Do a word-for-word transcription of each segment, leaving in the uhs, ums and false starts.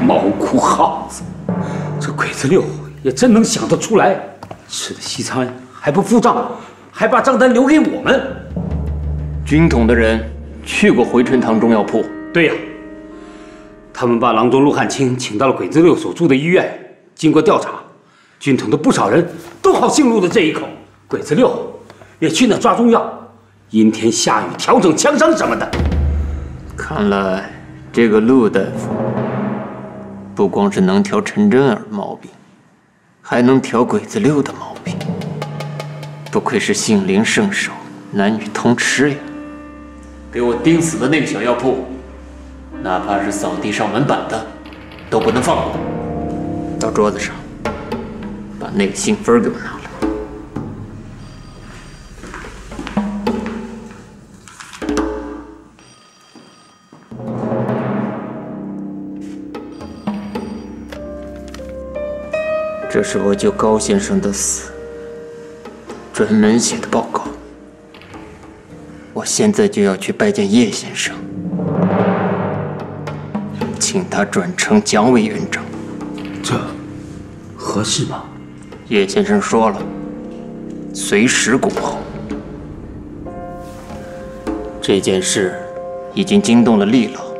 猫哭耗子，这鬼子六也真能想得出来，吃的西餐还不付账，还把账单留给我们。 军统的人去过回春堂中药铺。 对呀，他们把郎中陆汉卿请到了鬼子六所住的医院。经过调查，军统的不少人都好姓陆的这一口。鬼子六也去那抓中药，阴天下雨调整枪声什么的。 看来这个陆大夫不光是能调陈真儿毛病，还能调鬼子六的毛病。不愧是杏林圣手，男女通吃呀！给我盯死的那个小药铺，哪怕是扫地上门板的，都不能放过。到桌子上，把那个信封给我拿来。这是我舅高先生的死专门写的报告。我现在就要去拜见叶先生，请他转呈蒋委员长。 这合适吗？ 叶先生说了，随时恭候。这件事已经惊动了厉老，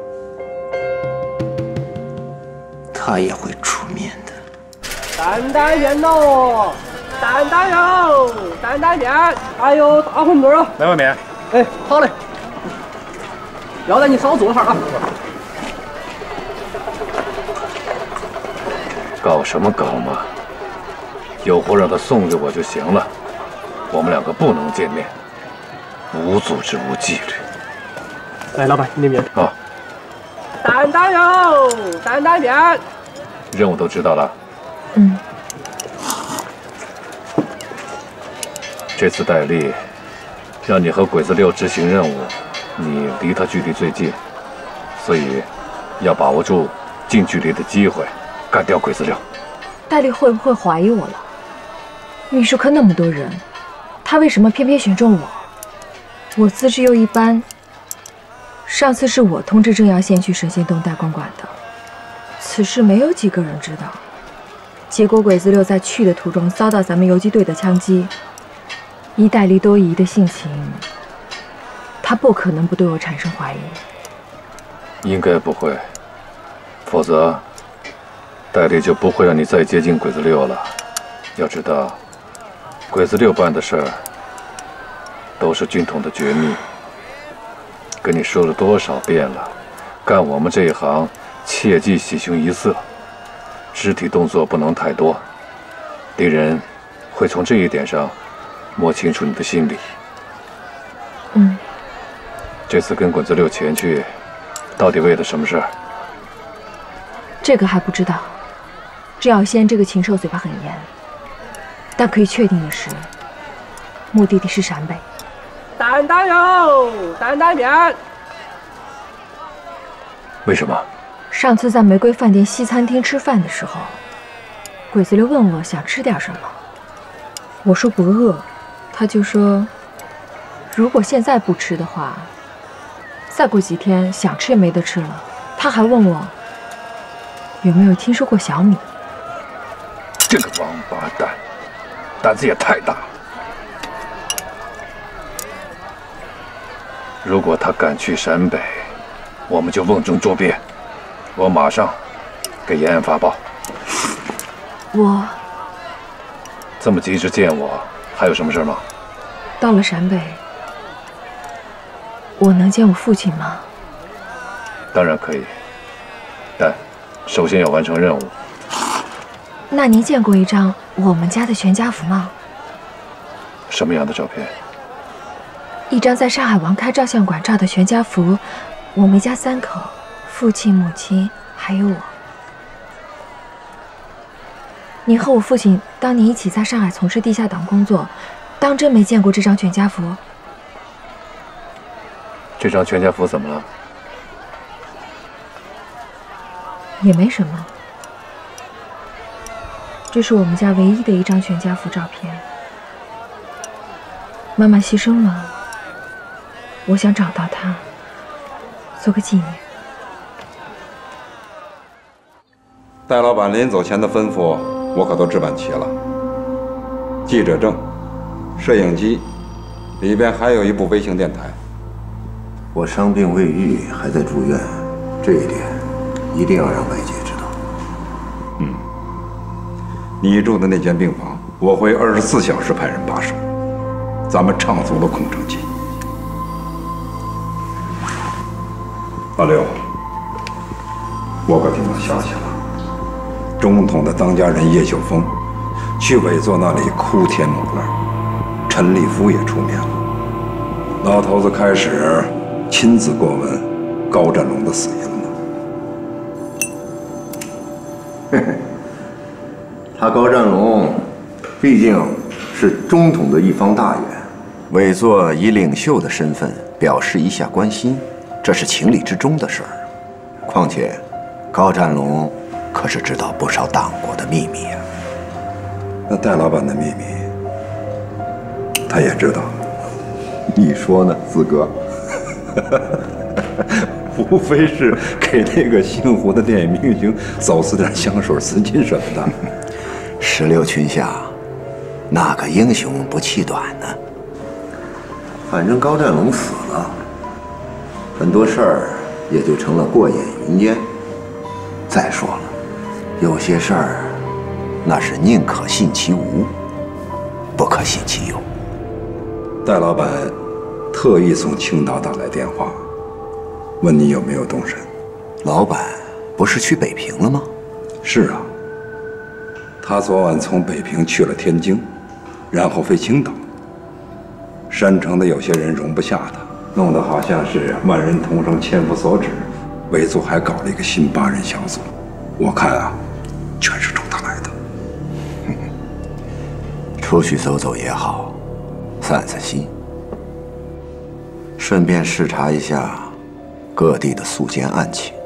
他也会出面的。 担担面喽，担担肉，担担面，还有大馄饨啊！ 来碗面。 哎，好嘞。要得你少做一下啊。 搞什么搞嘛？有货让他送给我就行了。我们两个不能见面，无组织无纪律。 来，老板，你的面。 啊。 担担肉，担担面。 任务都知道了。 嗯。 这次戴笠让你和鬼子六执行任务，你离他距离最近，所以要把握住近距离的机会，干掉鬼子六。 戴笠会不会怀疑我了？秘书科那么多人，他为什么偏偏选中我？我资质又一般，上次是我通知郑耀县去神仙洞代公馆的，此事没有几个人知道。结果鬼子六在去的途中遭到咱们游击队的枪击，依戴笠多疑的性情，他不可能不对我产生怀疑。 应该不会，否则戴笠就不会让你再接近鬼子六了。要知道，鬼子六办的事儿都是军统的绝密，跟你说了多少遍了，干我们这一行切忌喜形于色，肢体动作不能太多，敌人会从这一点上摸清楚你的心理。 嗯， 这次跟鬼子六前去，到底为了什么事儿？ 这个还不知道。郑耀先这个禽兽嘴巴很严，但可以确定的是，目的地是陕北。 担担肉，担担面。 为什么？ 上次在玫瑰饭店西餐厅吃饭的时候，鬼子六问我想吃点什么，我说不饿，他就说，如果现在不吃的话，再过几天想吃也没得吃了。他还问我有没有听说过小米。 这个王八蛋，胆子也太大了。如果他敢去陕北，我们就瓮中捉鳖。我马上给延安发报。 我这么急着见我，还有什么事吗？ 到了陕北，我能见我父亲吗？ 当然可以，但首先要完成任务。 那您见过一张我们家的全家福吗？ 什么样的照片？ 一张在上海王开照相馆照的全家福，我们一家三口，父亲、母亲还有我。您和我父亲当年一起在上海从事地下党工作，当真没见过这张全家福？ 这张全家福怎么了？ 也没什么，这是我们家唯一的一张全家福照片。妈妈牺牲了，我想找到她，做个纪念。 戴老板临走前的吩咐，我可都置办齐了。记者证、摄影机，里边还有一部微型电台。 我伤病未愈，还在住院，这一点一定要让外界知道。 嗯，你住的那间病房，我会二十四小时派人把守。咱们畅足了空城计。老刘，我可听到消息了，中统的当家人叶秀峰去委座那里哭天抹泪，陈立夫也出面了。老头子开始亲自过问高占龙的死因了。 嘿嘿，他高占龙毕竟是中统的一方大员，委座以领袖的身份表示一下关心，这是情理之中的事儿。况且，高占龙可是知道不少党国的秘密呀。 那戴老板的秘密，他也知道。 你说呢，四哥？ 无非是给那个姓胡的电影明星走私点香水、丝巾什么的。 十六群下，哪个英雄不气短呢？反正高占龙死了，很多事儿也就成了过眼云烟。再说了，有些事儿，那是宁可信其无，不可信其有。 戴老板特意从青岛打来电话，问你有没有动身。 老板不是去北平了吗？ 是啊，他昨晚从北平去了天津，然后飞青岛。山城的有些人容不下他，弄得好像是万人同声、千夫所指。委座还搞了一个新八人小组，我看啊，全是冲他来的。 出去走走也好，散散心，顺便视察一下各地的宿奸案情。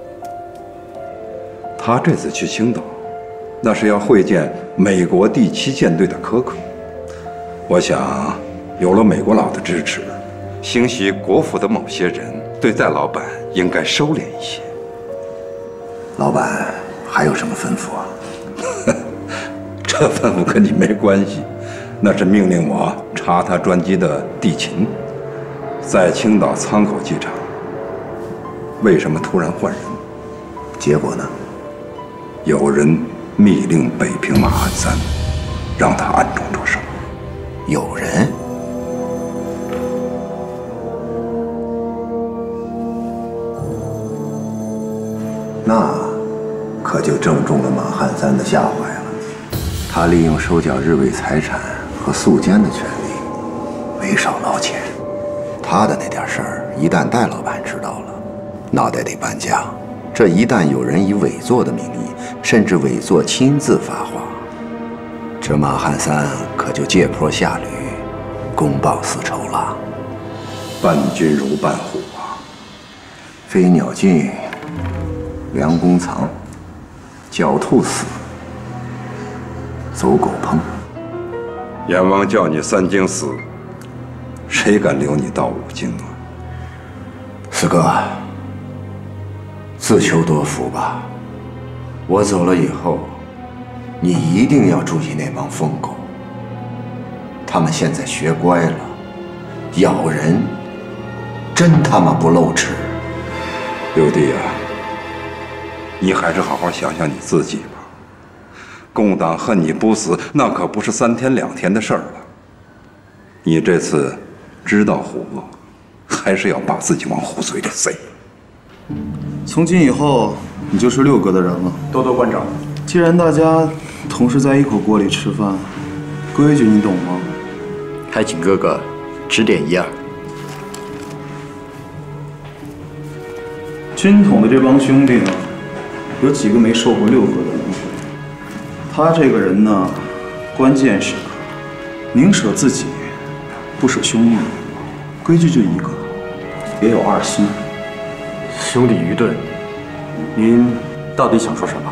他这次去青岛，那是要会见美国第七舰队的科克。我想，有了美国佬的支持，兴许国府的某些人对戴老板应该收敛一些。 老板还有什么吩咐啊？ 这吩咐跟你没关系，那是命令我查他专机的地勤，在青岛仓口机场，为什么突然换人？ 结果呢？ 有人密令北平马汉三，让他暗中着手。 有人？那可就正中了马汉三的下怀了。他利用收缴日伪财产和宿奸的权利，没少捞钱。他的那点事儿，一旦戴老板知道了，脑袋得搬家。这一旦有人以委座的名义，甚至委座亲自发话，这马汉三可就借坡下驴，公报私仇了。 伴君如伴虎啊！ 飞鸟尽，良弓藏，狡兔死，走狗烹。 阎王叫你三更死，谁敢留你到五更啊？ 四哥，自求多福吧。我走了以后，你一定要注意那帮疯狗。他们现在学乖了，咬人真他妈不露齿。 六弟啊，你还是好好想想你自己吧。共党恨你不死，那可不是三天两天的事儿了。你这次知道虎恶，还是要把自己往虎嘴里塞。 从今以后，你就是六哥的人了。 多多关照。 既然大家同是在一口锅里吃饭，规矩你懂吗？ 还请哥哥指点一二。 军统的这帮兄弟呢，有几个没受过六哥的恩惠。他这个人呢，关键是宁舍自己，不舍兄弟。规矩就一个，别有二心。 兄弟愚钝，您到底想说什么？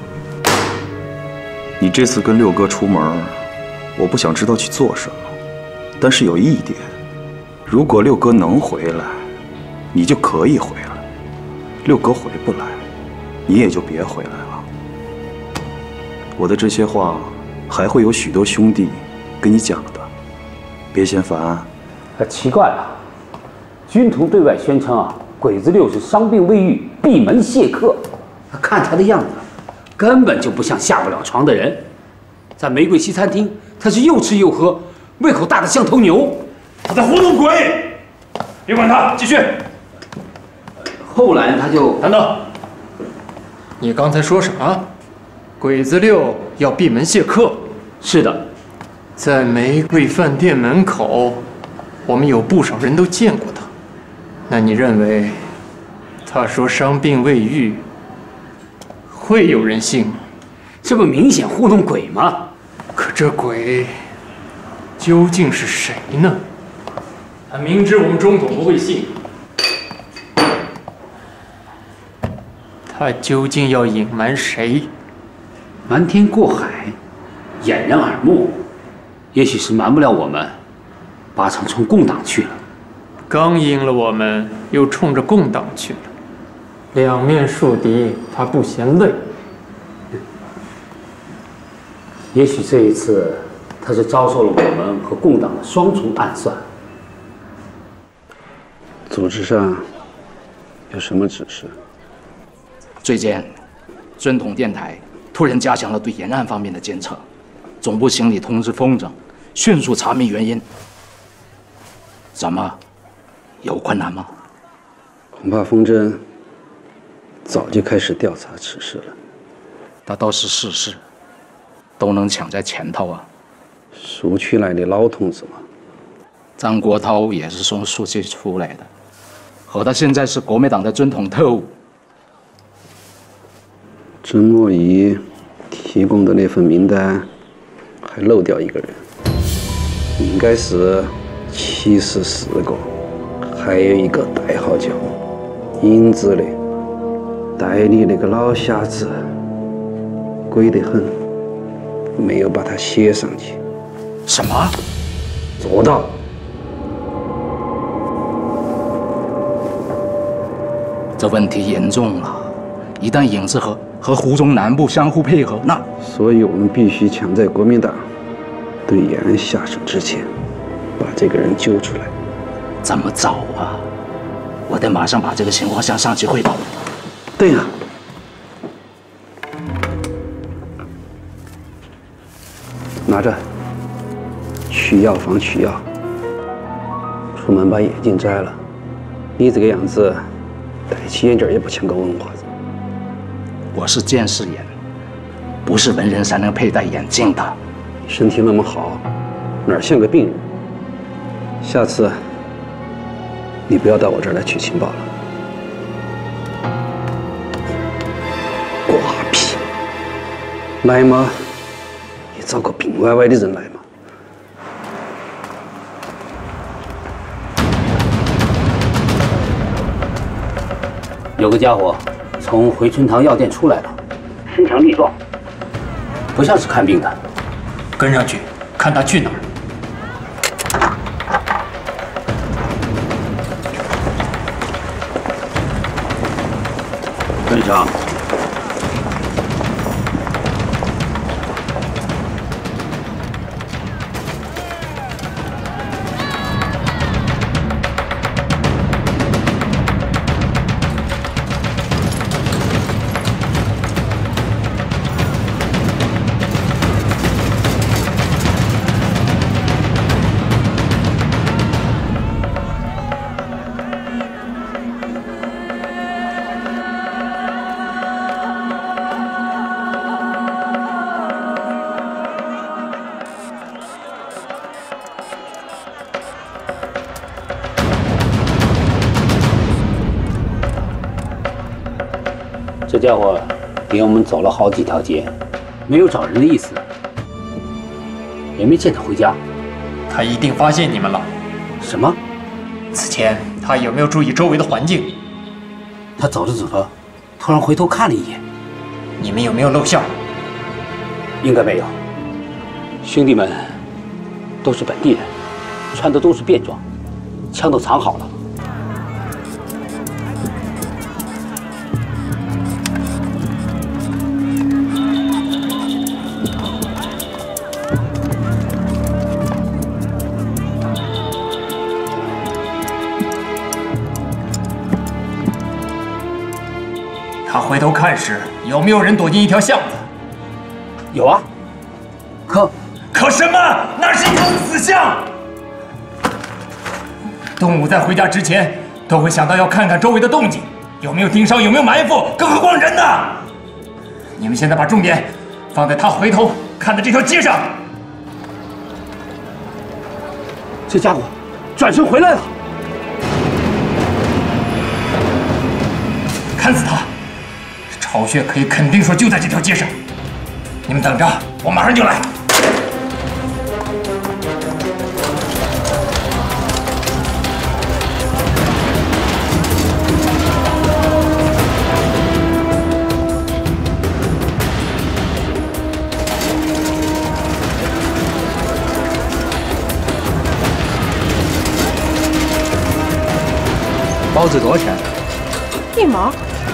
你这次跟六哥出门，我不想知道去做什么，但是有一点，如果六哥能回来，你就可以回来；六哥回不来，你也就别回来了。 我的这些话还会有许多兄弟跟你讲的，别嫌烦。 啊，奇怪了，军统对外宣称啊，鬼子六是伤病未愈，闭门谢客。看他的样子，根本就不像下不了床的人。在玫瑰西餐厅，他是又吃又喝，胃口大的像头牛。 他在糊弄鬼！别管他，继续。 后来他就等等， 你刚才说什么？鬼子六要闭门谢客？ 是的， 在玫瑰饭店门口，我们有不少人都见过他。那你认为，他说伤病未愈，会有人信吗？ 这不明显糊弄鬼吗？ 可这鬼究竟是谁呢？他明知我们中统不会信，他究竟要隐瞒谁？ 瞒天过海，掩人耳目，也许是瞒不了我们，八成冲共党去了。 刚阴了我们，又冲着共党去了，两面树敌，他不嫌累。 也许这一次，他是遭受了我们和共党的双重暗算。 组织上有什么指示？ 最近，军统电台突然加强了对沿岸方面的监测，总部行李通知风筝，迅速查明原因。怎么，有困难吗？ 恐怕风筝早就开始调查此事了。 那都是事实，都能抢在前头啊。 苏区来的老同志嘛， 张国焘也是从苏区出来的，和他现在是国民党的军统特务。 曾默仪提供的那份名单还漏掉一个人，应该是七十四个，还有一个代号叫英子的，代理那个老瞎子鬼得很，没有把他写上去。 什么？ 做到。 这问题严重了，一旦影子和和湖中南部相互配合，那…… 所以我们必须抢在国民党对延安下手之前，把这个人揪出来。 怎么找啊？我得马上把这个情况向上级汇报。 对呀。拿着，去药房取药。出门把眼镜摘了，你这个样子，戴起眼镜也不像个文化人。 我是近视眼，不是文人才能佩戴眼镜的。 身体那么好，哪像个病人？下次你不要到我这儿来取情报了。瓜皮，来嘛，也找个病歪歪的人来嘛。 有个家伙从回春堂药店出来了，身强力壮，不像是看病的。 跟上去，看他去哪儿。 跟上。这家伙领我们走了好几条街，没有找人的意思，也没见他回家。 他一定发现你们了。 什么？ 此前他有没有注意周围的环境？ 他走着走着，突然回头看了一眼。 你们有没有露馅？ 应该没有。兄弟们都是本地人，穿的都是便装，枪都藏好了。 他回头看时，有没有人躲进一条巷子？ 有啊。可可什么？那是一条死巷。动物在回家之前都会想到要看看周围的动静，有没有盯梢，有没有埋伏，更何况人呢？你们现在把重点放在他回头看的这条街上。 这家伙转身回来了。 看死他！巢穴可以肯定说就在这条街上，你们等着，我马上就来。 包子多少钱？ 一毛。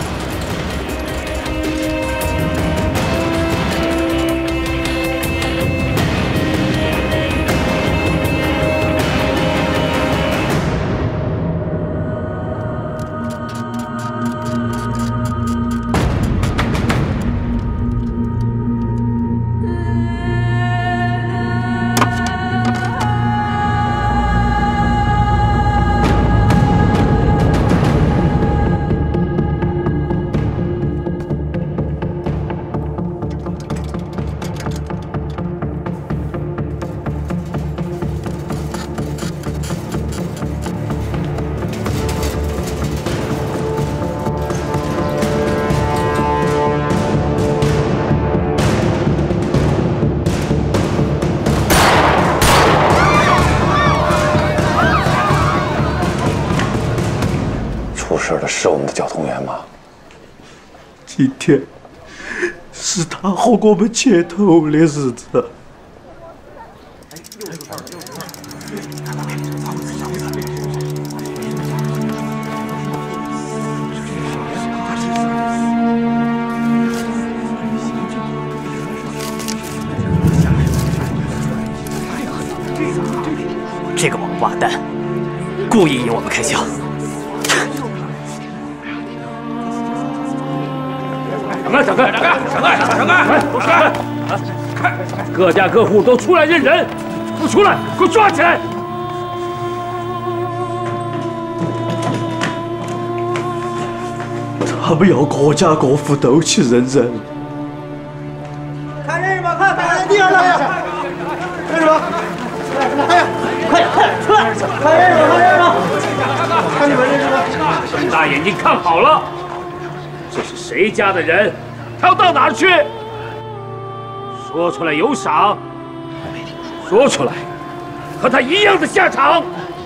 出事的是我们的交通员吗？ 今天是他和我们接头的日子。 这个王八蛋，故意引我们开枪。 闪开！闪开！闪开！闪开！闪开！都出来！各家各户都出来认人，不出来，给我抓起来！ 他们要各家各户都去认人。 看认识吗？看，看地上了！认识吗？哎呀，快点，快点出来！看认识吗？看认识吗？看你们认识吗？ 睁大眼睛看好了。 这是谁家的人？他要到哪儿去？说出来有赏，说出来，和他一样的下场。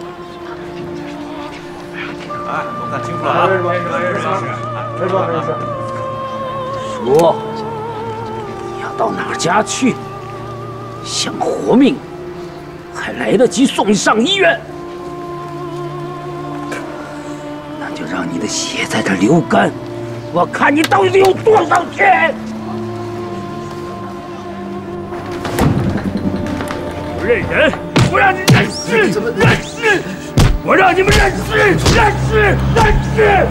哎，都看清楚了啊！认识吗？认识吗？认识吗？认识吗？认识。 说，你要到哪家去？想活命，还来得及送你上医院。那就让你的血在这流干。 我看你到底有多少天！不认人，我让你认尸！认尸！我让你们认尸！认尸！认尸！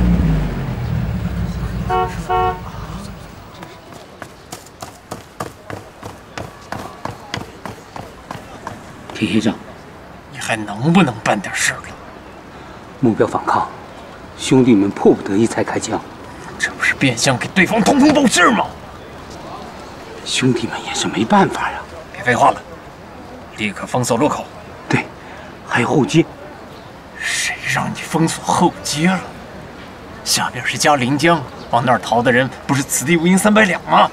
田先生， 你还能不能办点事了？ 目标反抗，兄弟们迫不得已才开枪。 这不是变相给对方通风报信吗？ 兄弟们也是没办法呀。 别废话了，立刻封锁路口。 对，还有后街。 谁让你封锁后街了？下边是嘉陵江，往那儿逃的人不是此地无银三百两吗？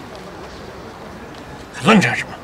还愣着什么？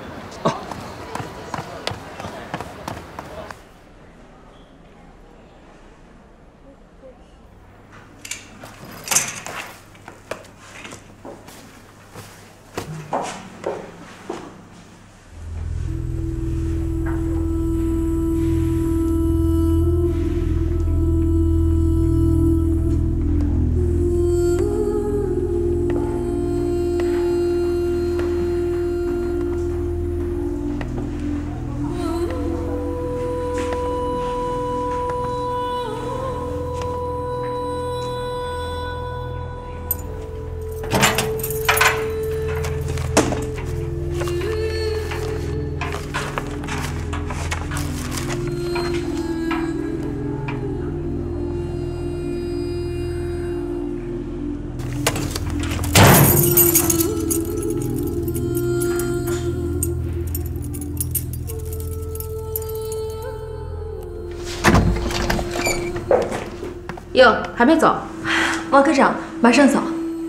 哟，还没走？ 王科长，马上走。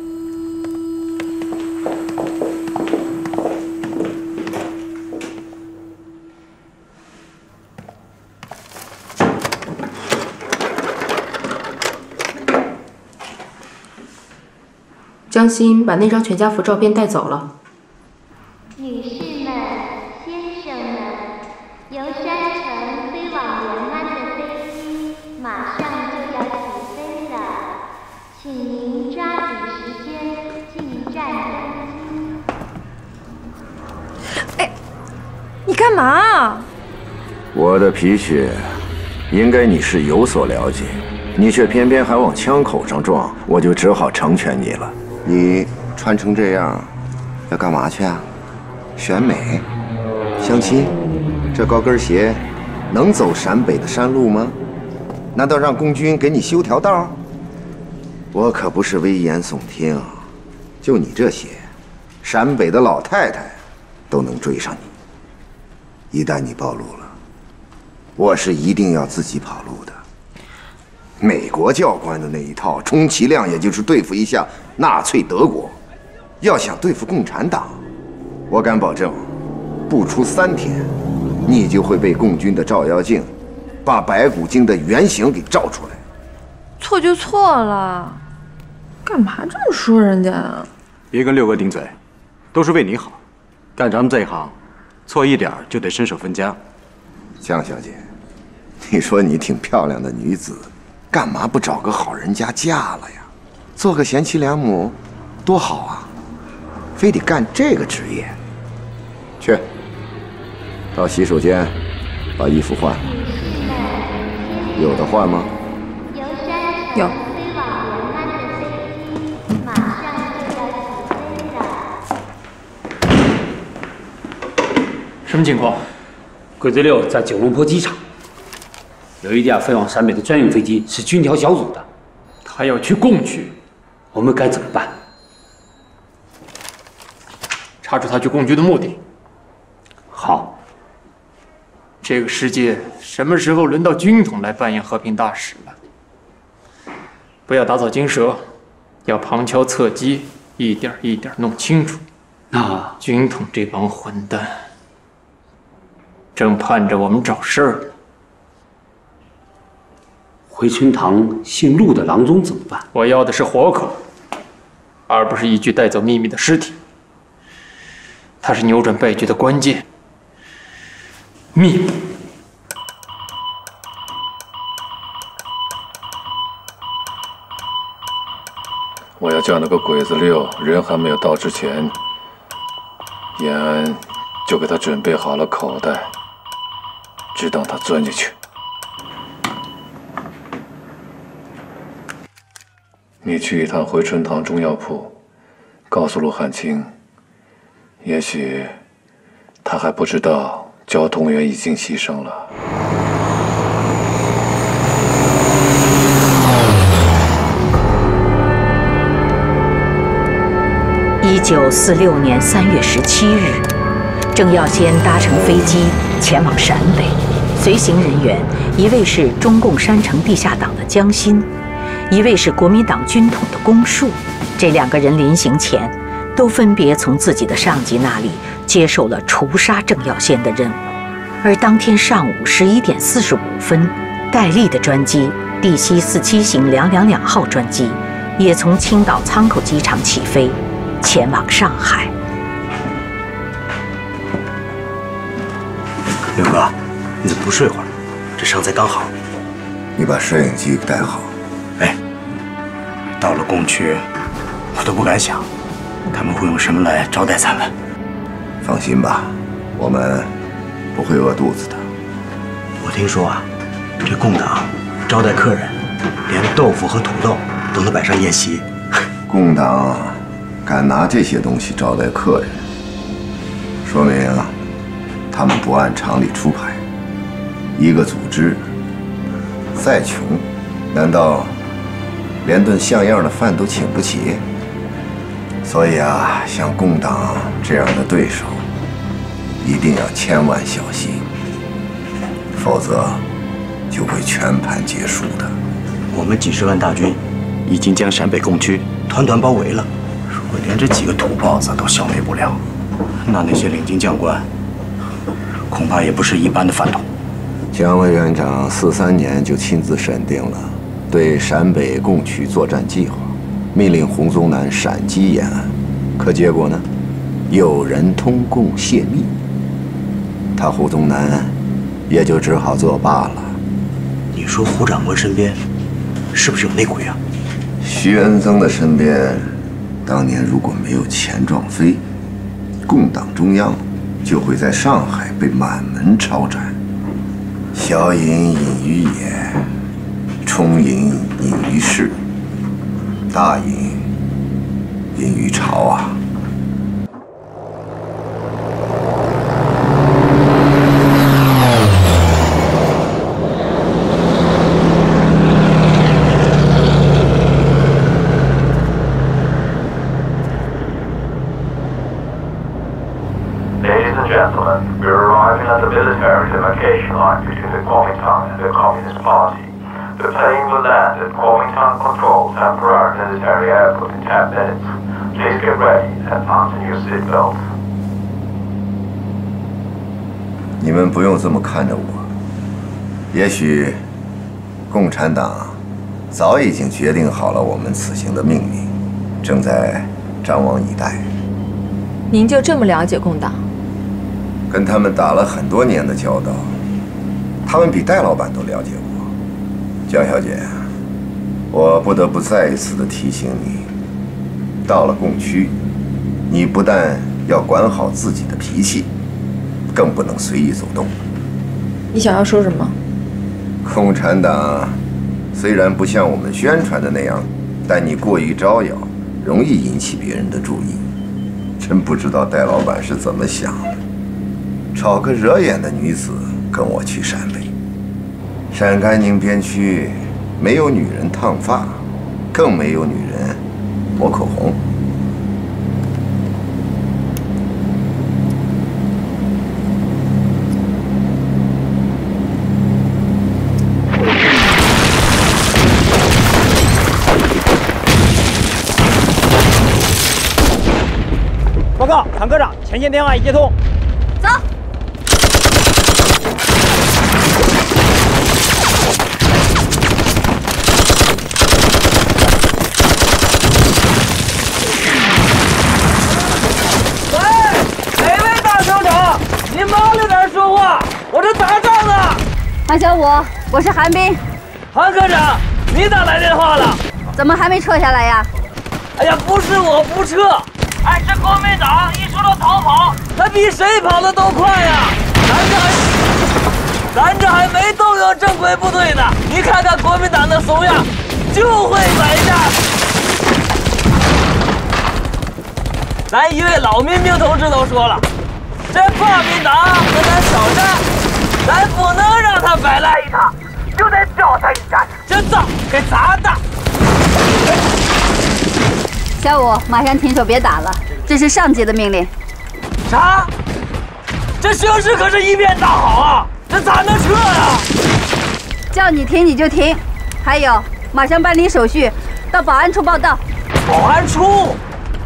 江心把那张全家福照片带走了。 女士们、先生们，由山城飞往延安的飞机马上就要起飞了，请您抓紧时间进站登机。哎，你干嘛？ 我的皮血，应该你是有所了解，你却偏偏还往枪口上撞，我就只好成全你了。你穿成这样，要干嘛去啊？选美？相亲？这高跟鞋能走陕北的山路吗？难道让共军给你修条道？我可不是危言耸听，就你这些，陕北的老太太都能追上你。一旦你暴露了，我是一定要自己跑路的。美国教官的那一套，充其量也就是对付一下纳粹德国。要想对付共产党，我敢保证，不出三天，你就会被共军的照妖镜把白骨精的原形给照出来。 错就错了，干嘛这么说人家啊？ 别跟六哥顶嘴，都是为你好。干咱们这一行，错一点就得身首分家。 江小姐，你说你挺漂亮的女子，干嘛不找个好人家嫁了呀？做个贤妻良母，多好啊！非得干这个职业？去，到洗手间把衣服换。有的换吗？ 有。 什么情况？ 鬼子六在九龙坡机场，有一架飞往陕北的专用飞机，是军调小组的。 他要去共区， 我们该怎么办？ 查出他去共区的目的。 好。 这个世界什么时候轮到军统来扮演和平大使了？不要打草惊蛇，要旁敲侧击，一点一点弄清楚。 那军统这帮混蛋，正盼着我们找事儿呢。 回春堂姓陆的郎中怎么办？ 我要的是活口，而不是一具带走秘密的尸体。他是扭转败局的关键。秘密。 我要叫那个鬼子六人还没有到之前，延安就给他准备好了口袋，只等他钻进去。你去一趟回春堂中药铺，告诉陆汉卿，也许他还不知道交通员已经牺牲了。 一九四六年三月十七日，郑耀先搭乘飞机前往陕北，随行人员一位是中共山城地下党的江心，一位是国民党军统的龚树。这两个人临行前，都分别从自己的上级那里接受了除杀郑耀先的任务。而当天上午十一点四十五分，戴笠的专机第七四七型两两两号专机也从青岛仓口机场起飞，前往上海。 刘哥，你怎么不睡会儿？这伤才刚好。 你把摄影机带好。 哎，到了共区，我都不敢想，他们会用什么来招待咱们。 放心吧，我们不会饿肚子的。 我听说啊，这共党招待客人，连豆腐和土豆都能摆上宴席。 共党敢拿这些东西招待客人，说明他们不按常理出牌。一个组织再穷，难道连顿像样的饭都请不起？所以啊，像共党这样的对手，一定要千万小心，否则就会全盘皆输的。 我们几十万大军已经将陕北共区团团包围了。如果连这几个土包子都消灭不了，那那些领军将官恐怕也不是一般的反动。 蒋委员长四三年就亲自审定了对陕北共区作战计划，命令洪宗南闪击延安。可结果呢？有人通共泄密，他胡宗南也就只好作罢了。 你说胡长官身边是不是有内鬼啊？ 徐恩曾的身边，当年如果没有钱壮飞，共党中央就会在上海被满门抄斩。小隐隐于野，充隐隐于市，大隐隐于朝啊。你们不用这么看着我，也许共产党早已经决定好了我们此行的命运，正在张望以待。 您就这么了解共党？ 跟他们打了很多年的交道，他们比戴老板都了解我。江小姐，我不得不再一次的提醒你，到了共区，你不但要管好自己的脾气，更不能随意走动。 你想要说什么？ 共产党虽然不像我们宣传的那样，但你过于招摇，容易引起别人的注意。真不知道戴老板是怎么想的，找个惹眼的女子跟我去陕北。陕甘宁边区没有女人烫发，更没有女人抹口红。 报告，坦科长，前线电话已接通。 走。 喂，哪位大省长？您慢了点说话，我这打仗呢。 韩小武，我是韩冰。 韩科长，你打来电话了？ 怎么还没撤下来呀？ 哎呀，不是我不撤。哎，这国民党一说到逃跑，他比谁跑的都快呀！咱这还，咱这还没动用正规部队呢，你看看国民党的怂样，就会摆架。咱一位老民兵同志都说了，这国民党和咱挑战，咱不能让他白来一趟，就得教他一下，这仗给砸的。 小武，马上停手，别打了，这是上级的命令。 啥？这形势可是一片大好啊，这咋能撤呀？ 叫你停你就停。还有，马上办理手续，到保安处报到。 保安处？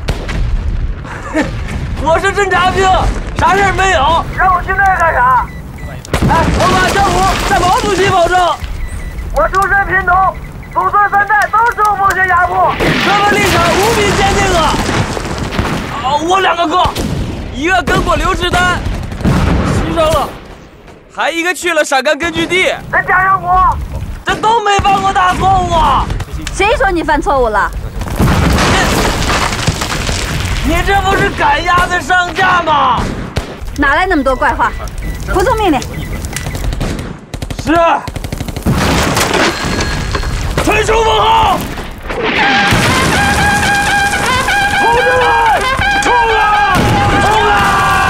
我是侦察兵，啥事儿没有，让我去那儿干啥？哎，我马小虎在毛主席保证。我出身贫农。祖孙三代都受剥削压迫，这个立场无比坚定啊！啊，我两个哥，一个跟过刘志丹，牺牲了，还一个去了陕甘根据地。再加上我，这都没犯过大错误啊！ 谁说你犯错误了？ 你这不是赶鸭子上架吗？ 哪来那么多怪话？服从命令。 是。推出封号！同志们，冲啊！冲啊！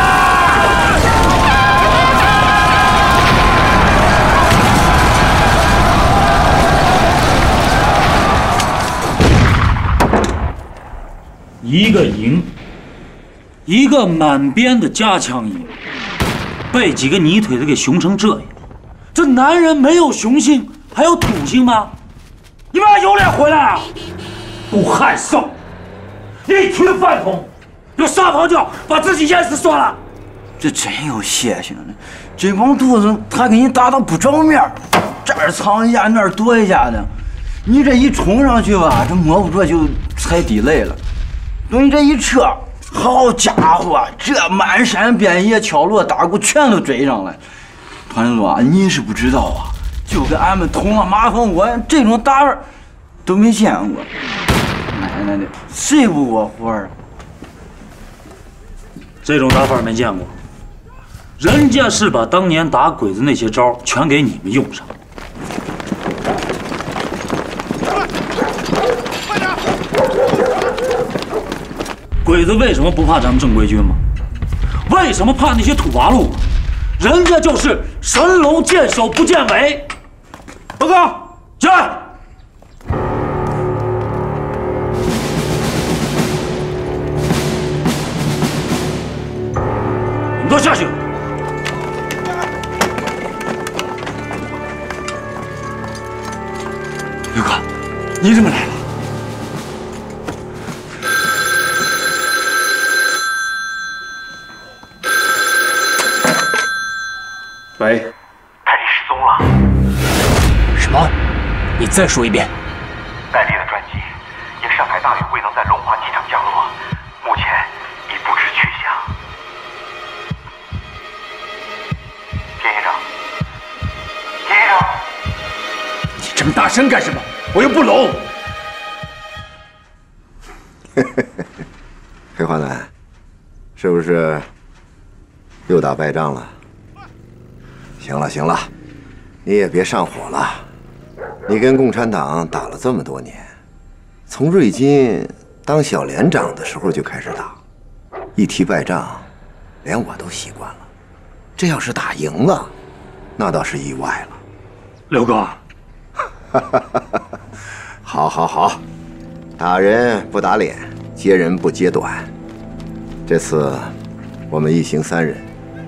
一个营，一个满编的加强营，被几个泥腿子给熊成这样，这男人没有雄性，还有土性吗？ 你们还有脸回来啊？不害臊！一群饭桶，有撒泡尿把自己淹死算了。 这真有血性的，这帮犊子他给你打到不着面，这儿藏一下那儿躲一下的，你这一冲上去吧，这摸不着就踩地雷了。等你这一撤，好家伙，这满山遍野敲锣打鼓全都追上来。团长啊，你是不知道啊，就跟俺们捅了马蜂窝这种打法都没见过。奶奶的，谁不过活啊？ 这种打法没见过，人家是把当年打鬼子那些招全给你们用上。鬼子为什么不怕咱们正规军吗？为什么怕那些土八路？人家就是神龙见首不见尾。报告，起来！你们都下去。刘哥，你怎么来了？ 喂， 戴笠失踪了。 什么？你再说一遍。 戴笠的专机因上海大雨未能在龙华机场降落，目前已不知去向。田营长，田营长， 你这么大声干什么？我又不聋。 黑花男，是不是又打败仗了？行了行了，你也别上火了。你跟共产党打了这么多年，从瑞金当小连长的时候就开始打，一提败仗，连我都习惯了。这要是打赢了，那倒是意外了。 刘哥， 好，好，好，打人不打脸，揭人不揭短。这次我们一行三人。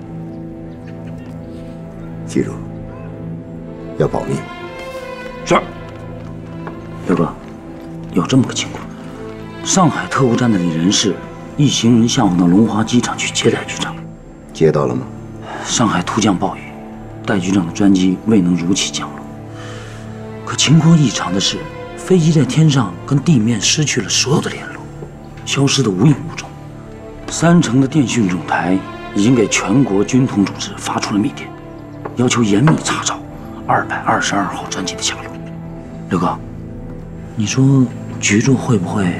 记住，要保密。 是。刘哥，有这么个情况：上海特务站的李仁士一行人下午到龙华机场去接戴局长。 接到了吗？ 上海突降暴雨，戴局长的专机未能如期降落。可情况异常的是，飞机在天上跟地面失去了所有的联络，消失得无影无踪。三城的电讯总台已经给全国军统组织发出了密电。要求严密查找二百二十二号专机的下落。刘哥，你说局座会不会？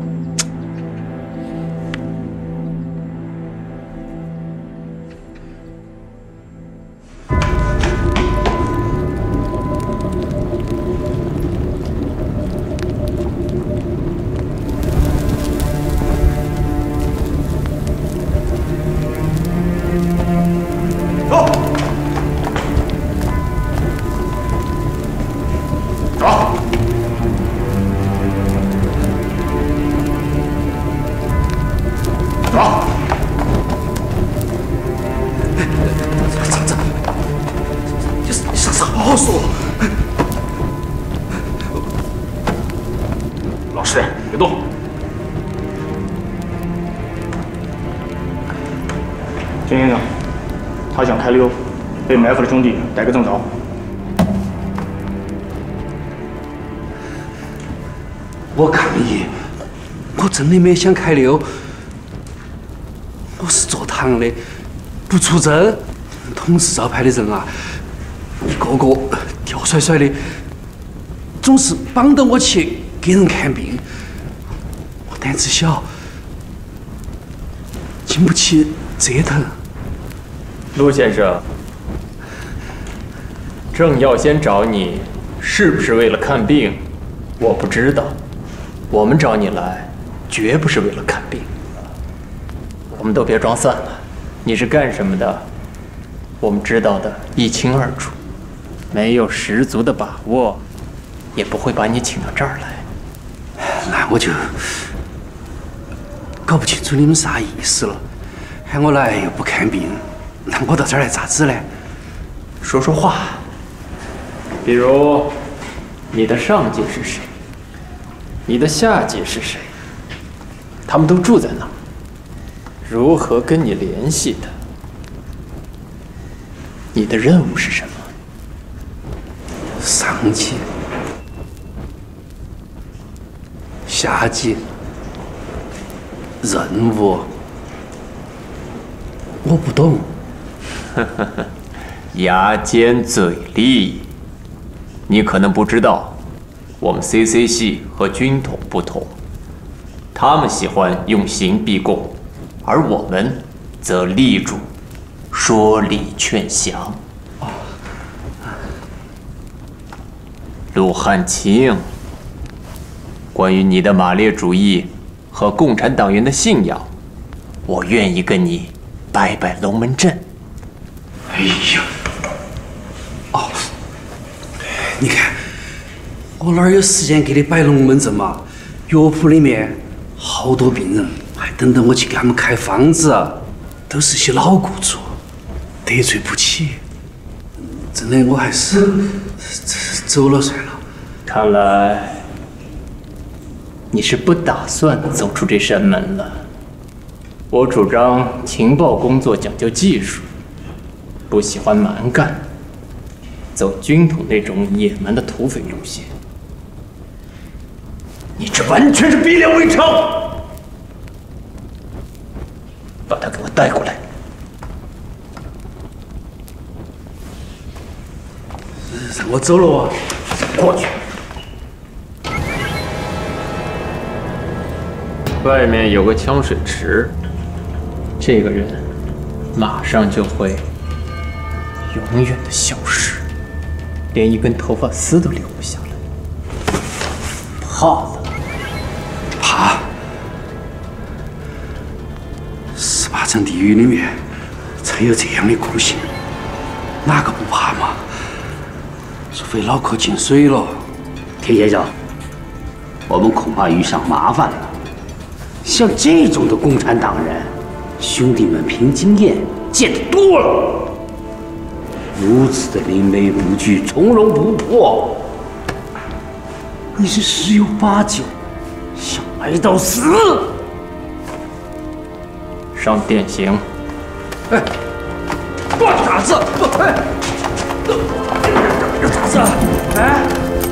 开溜，被埋伏的兄弟逮个正着。 我抗议！我真的没想开溜，我是做堂的，不出征。统治招牌的人啊，一个个吊甩甩的，总是绑着我去给人看病。我胆子小，经不起折腾。 陆先生，郑耀先找你，是不是为了看病？我不知道。我们找你来，绝不是为了看病。我们都别装散了，你是干什么的？我们知道的一清二楚，没有十足的把握，也不会把你请到这儿来。 那我就搞不清楚你们啥意思了，喊我来又不看病。那我到这儿来咋子呢？ 说说话，比如你的上级是谁？你的下级是谁？他们都住在哪儿？如何跟你联系的？你的任务是什么？ 上级、下级、任务，我不懂。 呵呵呵，牙尖嘴利。你可能不知道，我们 C C 系和军统不同，他们喜欢用刑逼供，而我们则力主说理劝降。陆汉卿，关于你的马列主义和共产党员的信仰，我愿意跟你摆摆龙门阵。 哎呀，哦，你看，我哪有时间给你摆龙门阵嘛？药铺里面好多病人还等着我去给他们开方子，都是些老雇主，得罪不起。真的，我还是走了算了。 看来你是不打算走出这扇门了。我主张情报工作讲究技术，不喜欢蛮干，走军统那种野蛮的土匪路线。你这完全是逼良为娼！把他给我带过来。 让我走了啊！ 过去。 外面有个枪水池， 这个人马上就会永远的消失，连一根头发丝都留不下来。怕了？ 怕？十八层地狱里面才有这样的酷刑，哪个不怕嘛？除非脑壳进水了。 田先生，我们恐怕遇上麻烦了。像这种的共产党人，兄弟们凭经验见得多了，如此的临危不惧、从容不迫，你是十有八九想挨到死。 上电刑。 哎，我咋子？哎，这咋子？哎。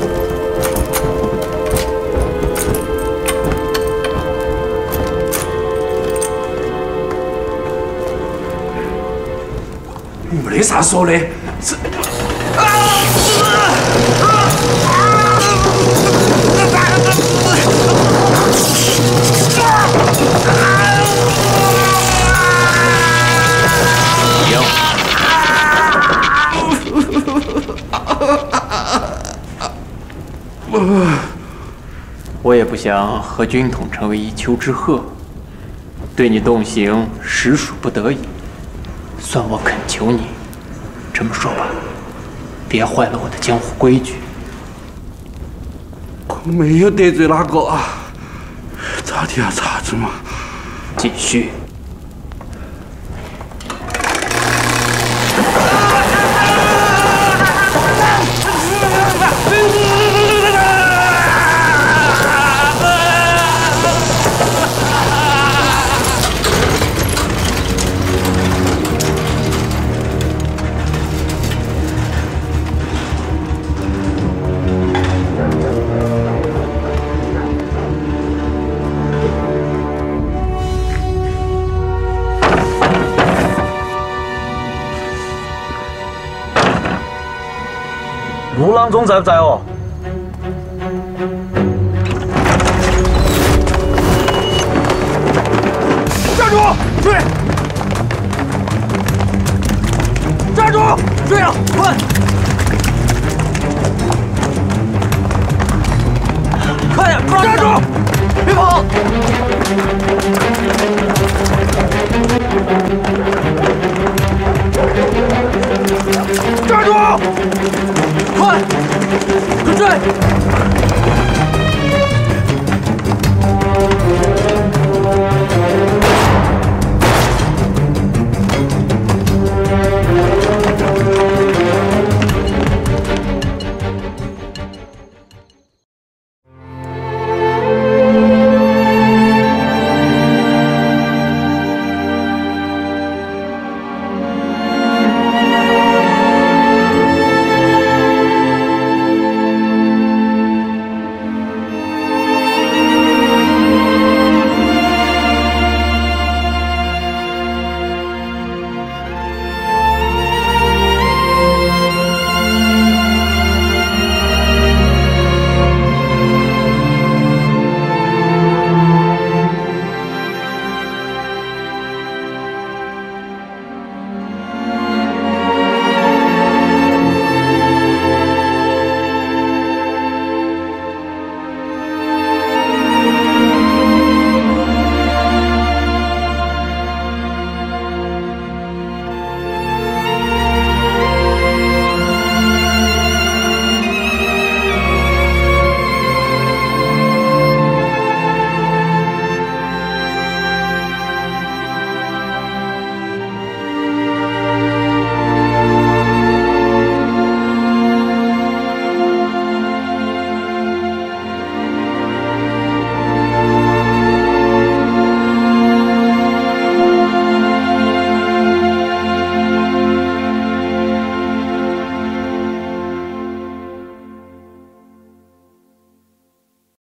没啥说的，是啊！ 我也不想和军统成为一丘之貉，对你动刑实属不得已，算我恳求你。这么说吧，别坏了我的江湖规矩。 我没有得罪哪个啊，咋的啊，咋子嘛？ 继续。 陆郎中在不在哦？站住！追！站住！追了，快！快点！站住！别跑！站住！快，快追！